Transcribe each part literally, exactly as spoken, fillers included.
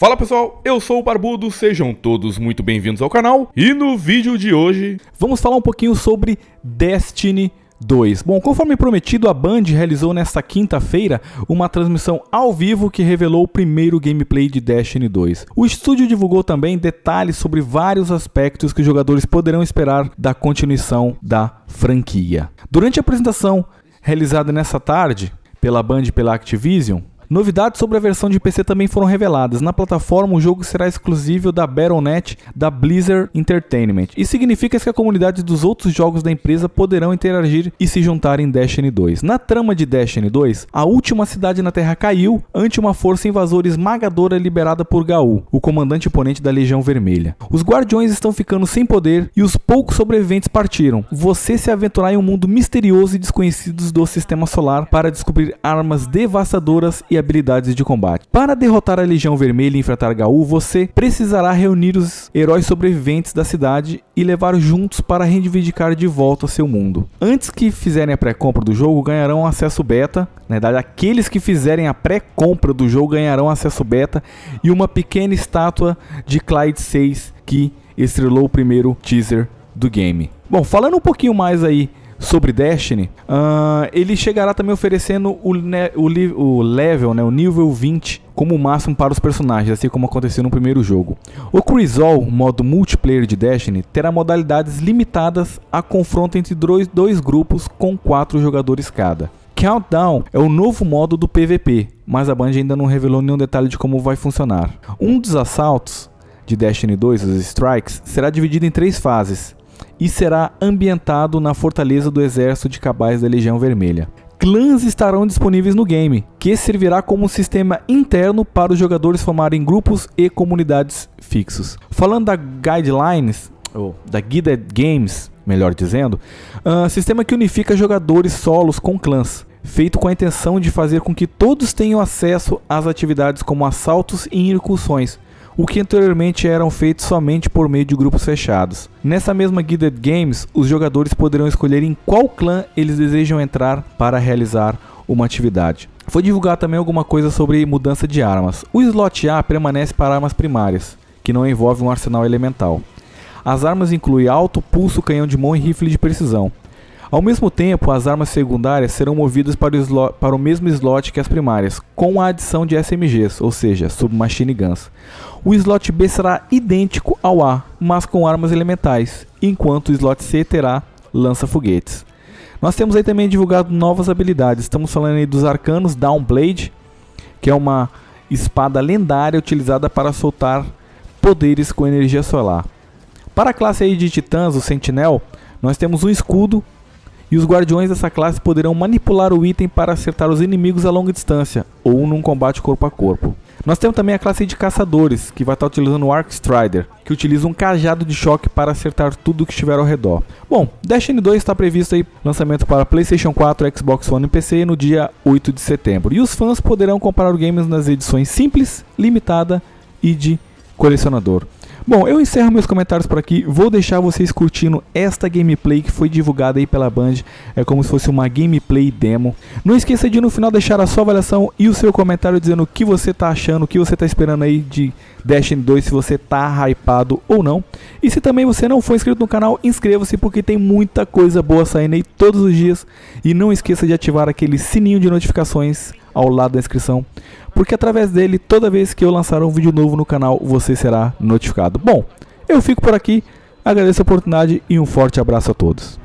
Fala pessoal, eu sou o Barbudo, sejam todos muito bem-vindos ao canal. E no vídeo de hoje vamos falar um pouquinho sobre Destiny dois. Bom, conforme prometido, a Band realizou nesta quinta-feira uma transmissão ao vivo que revelou o primeiro gameplay de Destiny dois. O estúdio divulgou também detalhes sobre vários aspectos que os jogadores poderão esperar da continuação da franquia. Durante a apresentação realizada nessa tarde pela Band e pela Activision, novidades sobre a versão de P C também foram reveladas. Na plataforma, o jogo será exclusivo da Battle ponto net da Blizzard Entertainment. Isso significa que a comunidade dos outros jogos da empresa poderão interagir e se juntar em Destiny dois. Na trama de Destiny dois, a última cidade na Terra caiu ante uma força invasora esmagadora liderada por Gaul, o comandante oponente da Legião Vermelha. Os Guardiões estão ficando sem poder e os poucos sobreviventes partiram. Você se aventurar em um mundo misterioso e desconhecido do sistema solar para descobrir armas devastadoras e habilidades de combate. Para derrotar a Legião Vermelha e enfrentar Gaul, você precisará reunir os heróis sobreviventes da cidade e levar juntos para reivindicar de volta seu mundo. Antes que fizerem a pré-compra do jogo, ganharão acesso beta. Na verdade, aqueles que fizerem a pré-compra do jogo ganharão acesso beta e uma pequena estátua de Clyde seis que estrelou o primeiro teaser do game. Bom, falando um pouquinho mais aí sobre Destiny, uh, ele chegará também oferecendo o, o, o level, né, o nível vinte como máximo para os personagens, assim como aconteceu no primeiro jogo. O Crisol, modo multiplayer de Destiny, terá modalidades limitadas a confronto entre dois, dois grupos com quatro jogadores cada. Countdown é o novo modo do P V P, mas a Band ainda não revelou nenhum detalhe de como vai funcionar. Um dos assaltos de Destiny dois, os Strikes, será dividido em três fases e será ambientado na fortaleza do exército de cabais da Legião Vermelha. Clãs estarão disponíveis no game, que servirá como um sistema interno para os jogadores formarem grupos e comunidades fixos. Falando da Guidelines, ou da Guided Games, melhor dizendo, uh, sistema que unifica jogadores solos com clãs, feito com a intenção de fazer com que todos tenham acesso às atividades como assaltos e incursões, o que anteriormente eram feitos somente por meio de grupos fechados. Nessa mesma Guided Games, os jogadores poderão escolher em qual clã eles desejam entrar para realizar uma atividade. Foi divulgado também alguma coisa sobre mudança de armas. O slot A permanece para armas primárias, que não envolvem um arsenal elemental. As armas incluem alto, pulso, canhão de mão e rifle de precisão. Ao mesmo tempo, as armas secundárias serão movidas para o, slot, para o mesmo slot que as primárias, com a adição de S M Gs, ou seja, submachine guns. O slot B será idêntico ao A, mas com armas elementais, enquanto o slot C terá lança-foguetes. Nós temos aí também divulgado novas habilidades. Estamos falando aí dos arcanos Downblade, que é uma espada lendária utilizada para soltar poderes com energia solar. Para a classe aí de titãs, o Sentinel, nós temos um escudo, e os guardiões dessa classe poderão manipular o item para acertar os inimigos a longa distância ou num combate corpo a corpo. Nós temos também a classe de caçadores, que vai estar utilizando o Arc Strider, que utiliza um cajado de choque para acertar tudo que estiver ao redor. Bom, Destiny dois está previsto aí lançamento para PlayStation quatro, Xbox One e P C no dia oito de setembro. E os fãs poderão comprar o game nas edições simples, limitada e de colecionador. Bom, eu encerro meus comentários por aqui, vou deixar vocês curtindo esta gameplay que foi divulgada aí pela Band, é como se fosse uma gameplay demo. Não esqueça de no final deixar a sua avaliação e o seu comentário dizendo o que você está achando, o que você está esperando aí de Destiny dois, se você está hypado ou não. E se também você não for inscrito no canal, inscreva-se porque tem muita coisa boa saindo aí todos os dias. E não esqueça de ativar aquele sininho de notificações ao lado da inscrição, porque através dele, toda vez que eu lançar um vídeo novo no canal, você será notificado. Bom, eu fico por aqui, agradeço a oportunidade e um forte abraço a todos.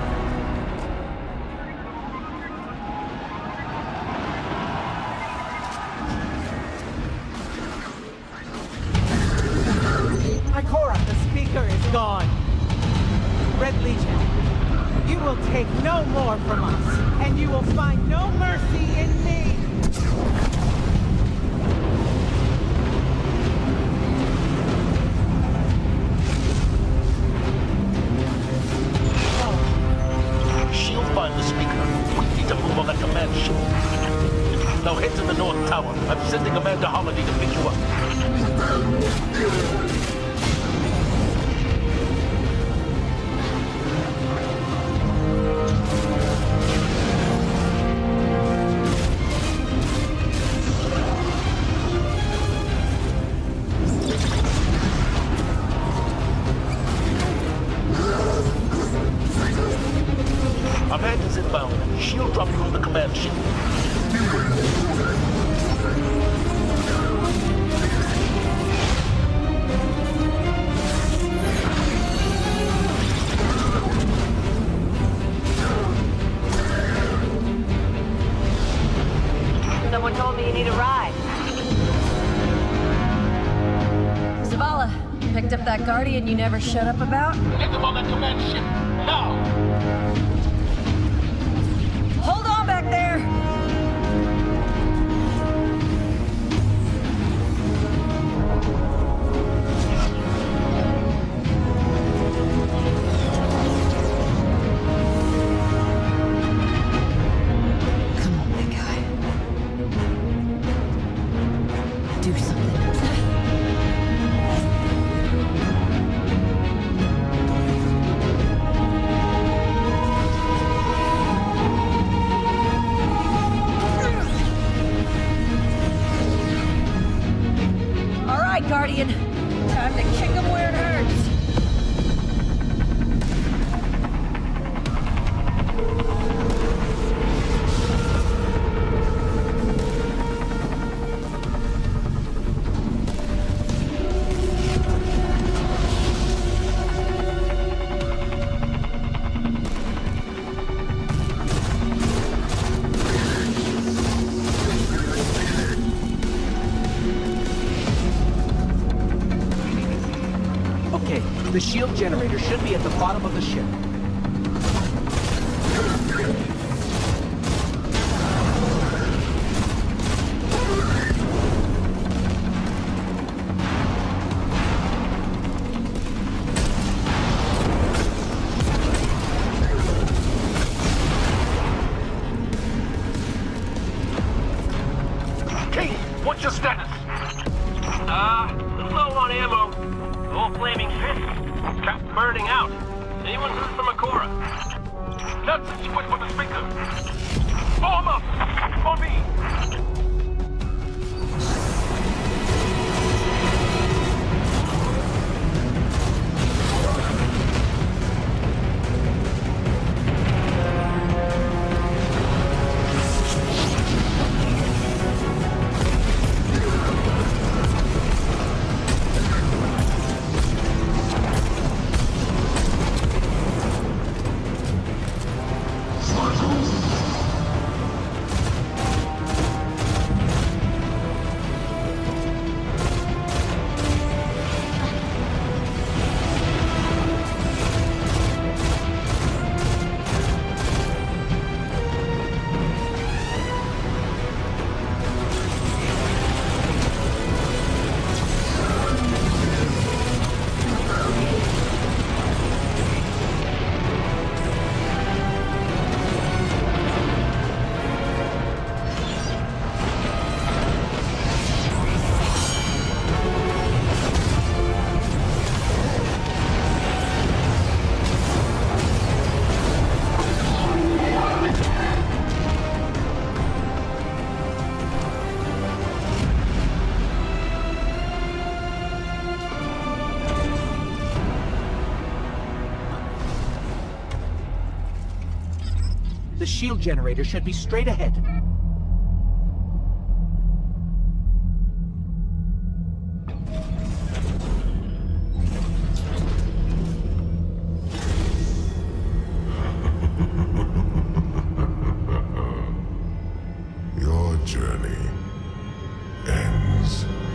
Ikora, the speaker is gone. Red Legion, you will take no more from us, and you will find no mercy in me. Shield find the speaker. We need to move on that command ship. Now head to the North Tower. I'm sending Amanda Holiday to pick you up. Picked up that Guardian you never shut up about? Get them on that command ship, now! Hold on back there! Come on, big guy. Do something. Guardian, time to kick him where it hurts. The shield generator should be at the bottom of the ship. King, what's your status? Uh, low on ammo. All flaming fists. Cap burning out. Anyone heard from Ikora? Nuts, switch for the speaker. Form up! For me! The shield generator should be straight ahead. Your journey ends